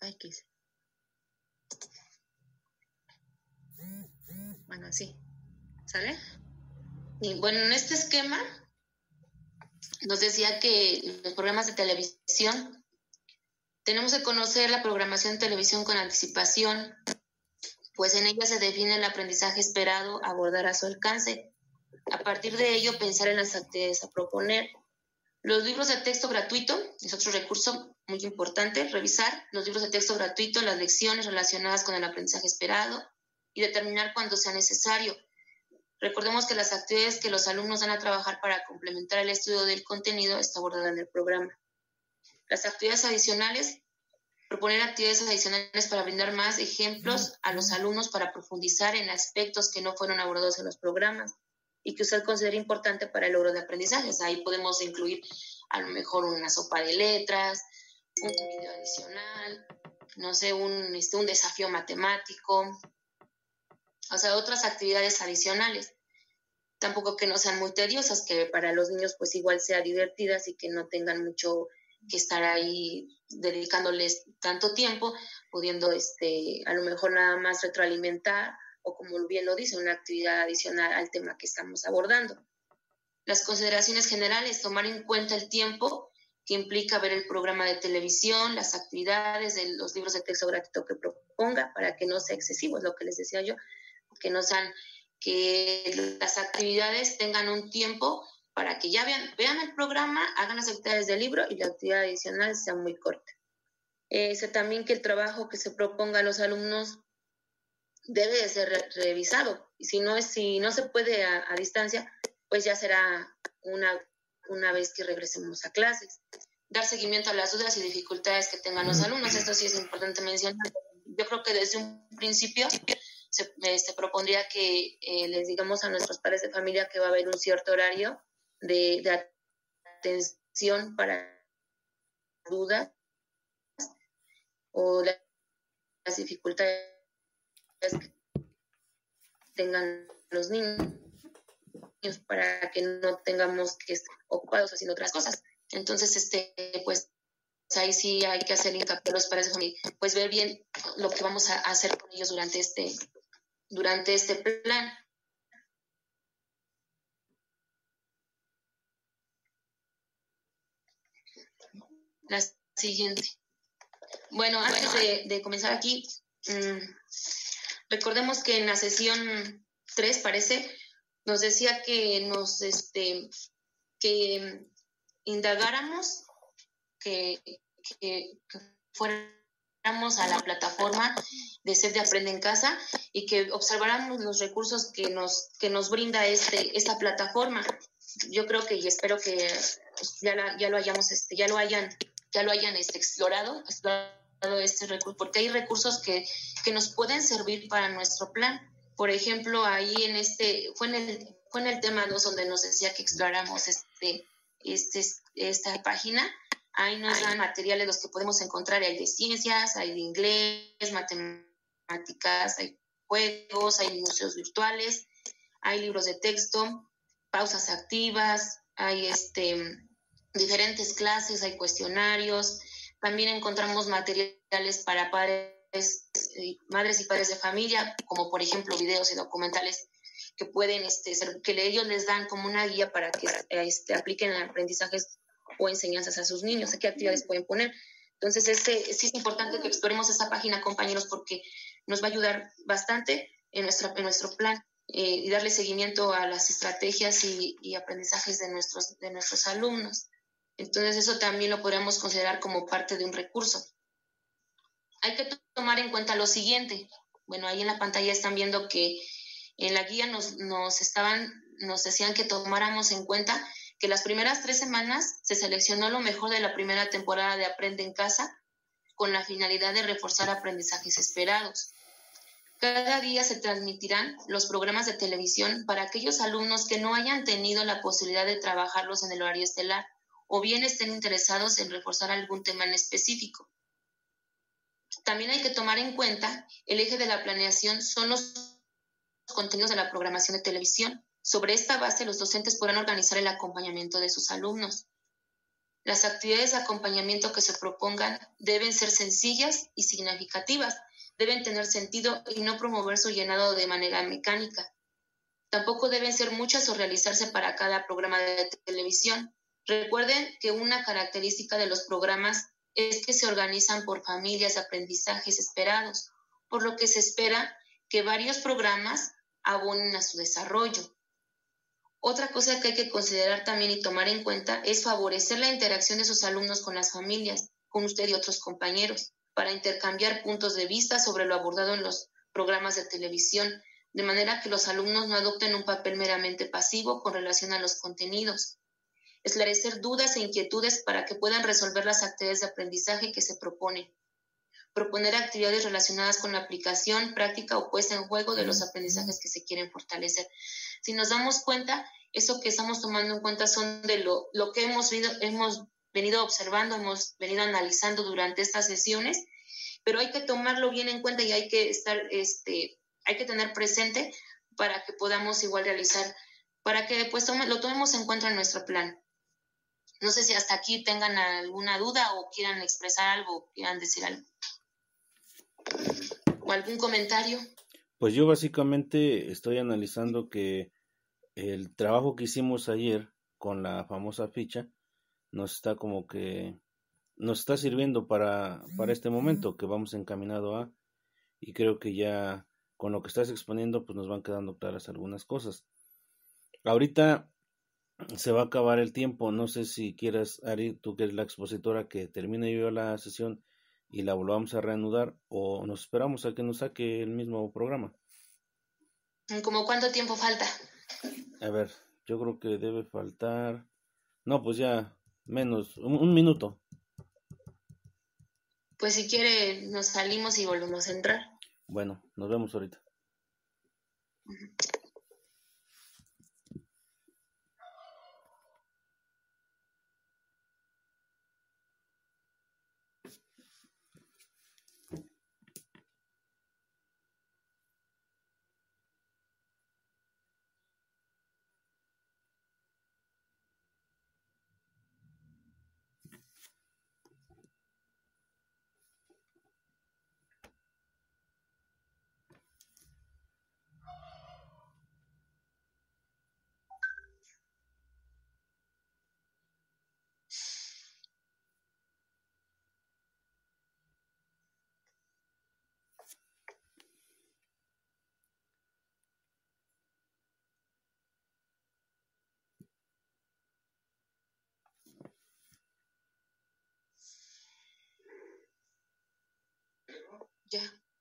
Ay, ¿qué hice? Bueno, sí. ¿Sale? Y bueno, en este esquema nos decía que los programas de televisión tenemos que conocer la programación de televisión con anticipación, pues en ella se define el aprendizaje esperado, abordar a su alcance. A partir de ello, pensar en las actividades a proponer. Los libros de texto gratuito es otro recurso muy importante. Revisar los libros de texto gratuito, las lecciones relacionadas con el aprendizaje esperado y determinar cuándo sea necesario. Recordemos que las actividades que los alumnos dan a trabajar para complementar el estudio del contenido está abordada en el programa. Las actividades adicionales, proponer actividades adicionales para brindar más ejemplos a los alumnos para profundizar en aspectos que no fueron abordados en los programas y que usted considera importante para el logro de aprendizajes. Ahí podemos incluir a lo mejor una sopa de letras, un video adicional, no sé, un desafío matemático, o sea, otras actividades adicionales. Tampoco que no sean muy tediosas, que para los niños pues igual sean divertidas y que no tengan mucho que estar ahí dedicándoles tanto tiempo, pudiendo a lo mejor nada más retroalimentar o, como bien lo dice, una actividad adicional al tema que estamos abordando. Las consideraciones generales, tomar en cuenta el tiempo que implica ver el programa de televisión, las actividades de los libros de texto gratuito que proponga, para que no sea excesivo, es lo que les decía yo, que no sean, que las actividades tengan un tiempo para que ya vean el programa, hagan las actividades del libro y la actividad adicional sea muy corta. Sé también que el trabajo que se proponga a los alumnos debe de ser revisado, y si no se puede a distancia, pues ya será una vez que regresemos a clases. Dar seguimiento a las dudas y dificultades que tengan los alumnos, esto sí es importante mencionar. Yo creo que desde un principio se propondría que les digamos a nuestros padres de familia que va a haber un cierto horario de atención para dudas o las dificultades que tengan los niños, para que no tengamos que estar ocupados haciendo otras cosas. Entonces, pues ahí sí hay que hacer hincapié a los padres de familia, pues ver bien lo que vamos a hacer con ellos durante este plan. La siguiente. Bueno, antes de comenzar aquí, recordemos que en la sesión 3, parece, nos decía que que indagáramos, que fuéramos a la plataforma de SEP de Aprende en Casa y que observáramos los recursos que nos brinda esta plataforma. Yo creo que y espero que ya lo hayan explorado este recurso, porque hay recursos que nos pueden servir para nuestro plan. Por ejemplo, ahí fue en el tema 2 donde nos decía que exploráramos esta página. Ahí nos dan materiales los que podemos encontrar, hay de ciencias, hay de inglés, matemáticas, hay juegos, hay museos virtuales, hay libros de texto, pausas activas, hay diferentes clases, hay cuestionarios. También encontramos materiales para madres y padres de familia, como por ejemplo videos y documentales que pueden que ellos les dan como una guía para que apliquen aprendizajes o enseñanzas a sus niños, a qué actividades pueden poner. Entonces, sí es importante que exploremos esta página, compañeros, porque nos va a ayudar bastante en nuestro plan y darle seguimiento a las estrategias y aprendizajes de nuestros alumnos. Entonces, eso también lo podríamos considerar como parte de un recurso. Hay que tomar en cuenta lo siguiente. Bueno, ahí en la pantalla están viendo que en la guía nos decían que tomáramos en cuenta que las primeras 3 semanas se seleccionó lo mejor de la primera temporada de Aprende en Casa con la finalidad de reforzar aprendizajes esperados. Cada día se transmitirán los programas de televisión para aquellos alumnos que no hayan tenido la posibilidad de trabajarlos en el horario estelar o bien estén interesados en reforzar algún tema en específico. También hay que tomar en cuenta el eje de la planeación son los contenidos de la programación de televisión. Sobre esta base, los docentes podrán organizar el acompañamiento de sus alumnos. Las actividades de acompañamiento que se propongan deben ser sencillas y significativas, deben tener sentido y no promover su llenado de manera mecánica. Tampoco deben ser muchas o realizarse para cada programa de televisión. Recuerden que una característica de los programas es que se organizan por familias de aprendizajes esperados, por lo que se espera que varios programas abonen a su desarrollo. Otra cosa que hay que considerar también y tomar en cuenta es favorecer la interacción de sus alumnos con las familias, con usted y otros compañeros, para intercambiar puntos de vista sobre lo abordado en los programas de televisión, de manera que los alumnos no adopten un papel meramente pasivo con relación a los contenidos. Esclarecer dudas e inquietudes para que puedan resolver las actividades de aprendizaje que se proponen. Proponer actividades relacionadas con la aplicación, práctica o puesta en juego de los aprendizajes que se quieren fortalecer. Si nos damos cuenta, eso que estamos tomando en cuenta son de lo que hemos venido observando, hemos venido analizando durante estas sesiones, pero hay que tomarlo bien en cuenta y hay que hay que tener presente para que podamos igual realizar, para que pues lo tomemos en cuenta en nuestro plan. No sé si hasta aquí tengan alguna duda o quieran expresar algo, o quieran decir algo. ¿O algún comentario? Pues yo básicamente estoy analizando que el trabajo que hicimos ayer con la famosa ficha nos está sirviendo para este momento que vamos encaminado a, y creo que ya con lo que estás exponiendo pues nos van quedando claras algunas cosas. Ahorita se va a acabar el tiempo, no sé si quieras, Ari, tú que eres la expositora, que termine yo la sesión y la volvamos a reanudar, o nos esperamos a que nos saque el mismo programa. ¿Cómo cuánto tiempo falta? A ver, yo creo que debe faltar, no, pues ya menos, un minuto. Pues si quiere nos salimos y volvemos a entrar. Bueno, nos vemos ahorita. Ya.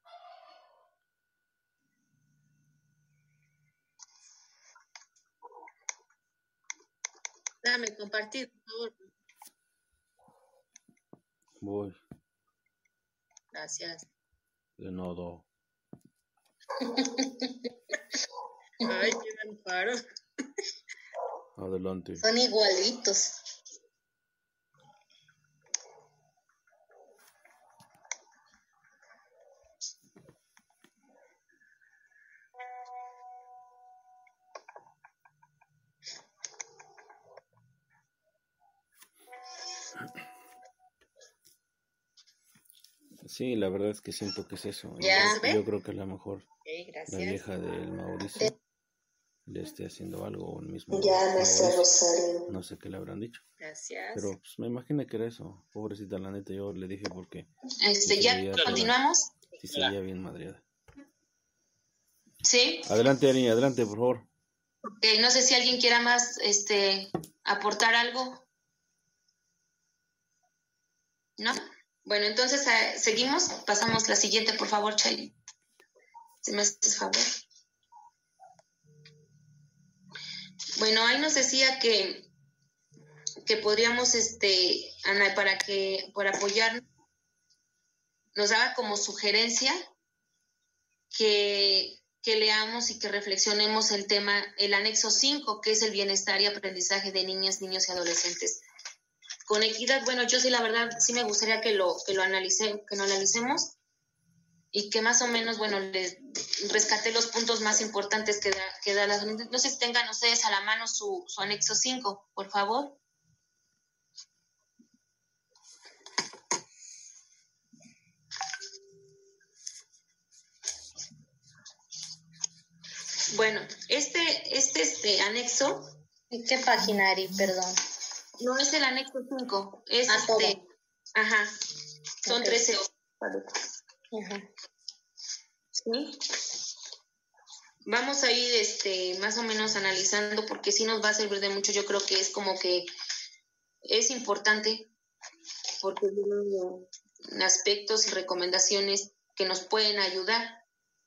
Dame compartir, por favor. Voy. Gracias. De nuevo. Ay, qué amparo. Adelante. Son igualitos. Sí, la verdad es que siento que es eso. ¿Ya? Yo creo que a lo mejor Gracias. la vieja del Mauricio le esté haciendo algo, o el mismo Ya, nuestra Rosario. no sé qué le habrán dicho. Gracias. Pero pues me imagino que era eso. Pobrecita, la neta, yo le dije porque ¿Ya continuamos? Sí, sería bien madreada. Sí. Adelante, Ari, adelante, por favor. Okay, no sé si alguien quiera más aportar algo. ¿No? Bueno, entonces seguimos. Pasamos la siguiente, por favor, Chay. Si me haces favor. Bueno, ahí nos decía que podríamos, para apoyar, nos daba como sugerencia que leamos y que reflexionemos el tema, el anexo 5, que es el bienestar y aprendizaje de niñas, niños y adolescentes. Con equidad, bueno, yo sí, la verdad, sí me gustaría que lo analicemos y que más o menos, bueno, les rescaté los puntos más importantes que da la... No sé si tengan ustedes a la mano su anexo 5, por favor. Bueno, este anexo. ¿En qué página, Ari? Perdón. No es el anexo 5, es todo. Ajá, son Okay. 13 hojas. ¿Sí? Vamos a ir más o menos analizando porque sí nos va a servir de mucho. Yo creo que es como que es importante porque tienen aspectos y recomendaciones que nos pueden ayudar.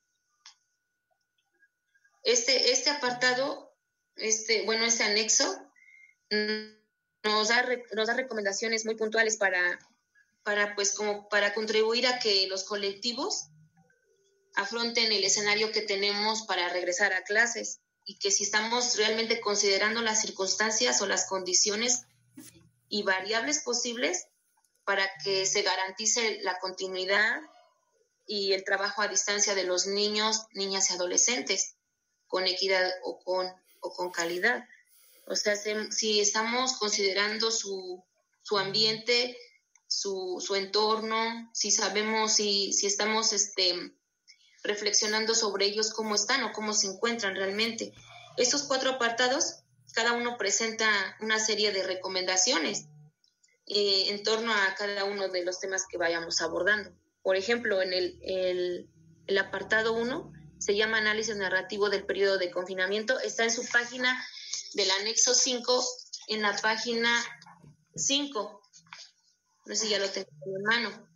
Este apartado, este anexo nos da recomendaciones muy puntuales para contribuir a que los colectivos afronten el escenario que tenemos para regresar a clases y que si estamos realmente considerando las circunstancias o las condiciones y variables posibles para que se garantice la continuidad y el trabajo a distancia de los niños, niñas y adolescentes con equidad o con calidad. O sea, si estamos considerando su ambiente, su entorno, si sabemos, si estamos reflexionando sobre ellos, cómo están o cómo se encuentran realmente. Estos 4 apartados, cada uno presenta una serie de recomendaciones en torno a cada uno de los temas que vayamos abordando. Por ejemplo, en el apartado 1 se llama Análisis narrativo del periodo de confinamiento. Está en su página del anexo 5, en la página 5. No sé si ya lo tengo en mano.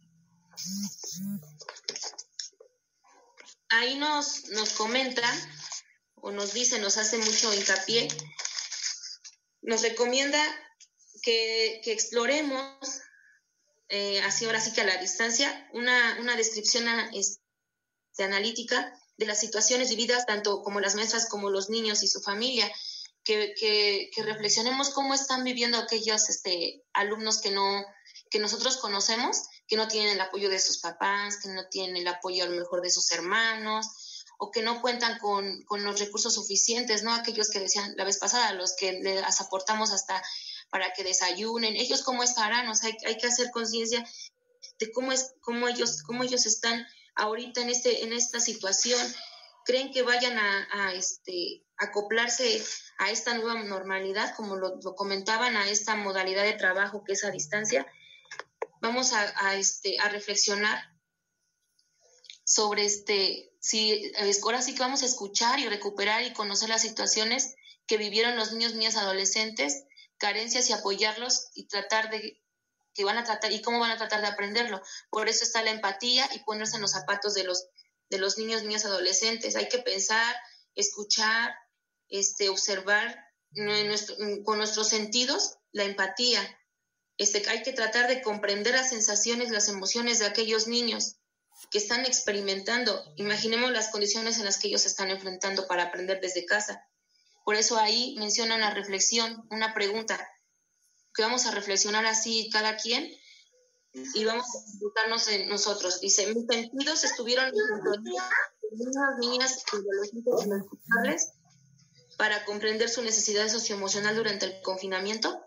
Ahí nos comenta o nos dice, nos hace mucho hincapié, nos recomienda que exploremos, así ahora sí que a la distancia, una descripción analítica de las situaciones vividas tanto como las maestras como los niños y su familia, que reflexionemos cómo están viviendo aquellos alumnos que nosotros conocemos, que no tienen el apoyo de sus papás, que no tienen el apoyo a lo mejor de sus hermanos, o que no cuentan con los recursos suficientes, ¿no? Aquellos que decían la vez pasada, los que les aportamos hasta para que desayunen, ellos cómo estarán, o sea, hay que hacer conciencia de cómo ellos están ahorita en esta situación. ¿Creen que vayan a acoplarse a esta nueva normalidad, como lo comentaban, a esta modalidad de trabajo que es a distancia? Vamos a reflexionar sobre ahora sí que vamos a escuchar y recuperar y conocer las situaciones que vivieron los niños, niñas, adolescentes, carencias y apoyarlos y cómo van a tratar de aprenderlo. Por eso está la empatía y ponerse en los zapatos de los niños, niñas, adolescentes. Hay que pensar, escuchar, observar con nuestros sentidos la empatía. Hay que tratar de comprender las sensaciones, las emociones de aquellos niños que están experimentando. Imaginemos las condiciones en las que ellos se están enfrentando para aprender desde casa. Por eso ahí menciona una reflexión, una pregunta, que vamos a reflexionar así cada quien y vamos a disfrutarnos en nosotros. Dice, mis sentidos estuvieron en sintonía con niños, niñas y adolescentes para comprender su necesidad socioemocional durante el confinamiento.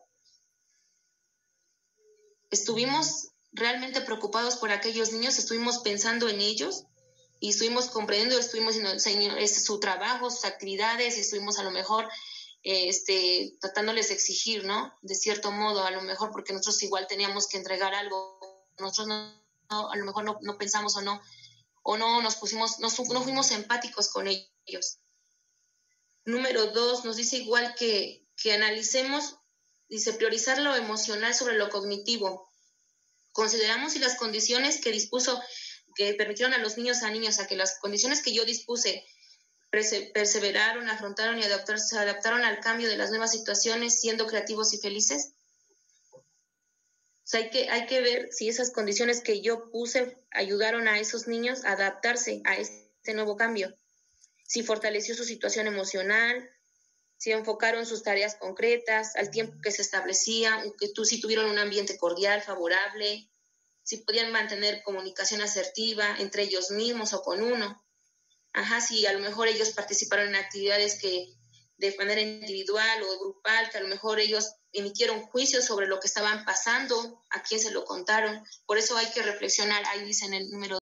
Estuvimos realmente preocupados por aquellos niños, estuvimos pensando en ellos y estuvimos comprendiendo, estuvimos viendo su trabajo, sus actividades, y estuvimos a lo mejor tratándoles de exigir, ¿no? De cierto modo, a lo mejor porque nosotros igual teníamos que entregar algo, nosotros a lo mejor no pensamos o no fuimos empáticos con ellos. Número 2, nos dice igual que analicemos, dice, priorizar lo emocional sobre lo cognitivo. Consideramos si las condiciones que permitieron a los niños a que las condiciones que yo dispuse perseveraron, afrontaron y se adaptaron al cambio de las nuevas situaciones, siendo creativos y felices. O sea, hay que ver si esas condiciones que yo puse ayudaron a esos niños a adaptarse a este nuevo cambio. Si fortaleció su situación emocional, si enfocaron sus tareas concretas al tiempo que se establecía, si tuvieron un ambiente cordial, favorable, si podían mantener comunicación asertiva entre ellos mismos o con uno. Si a lo mejor ellos participaron en actividades que de manera individual o grupal, que a lo mejor ellos emitieron juicios sobre lo que estaban pasando, a quién se lo contaron. Por eso hay que reflexionar, ahí dice en el número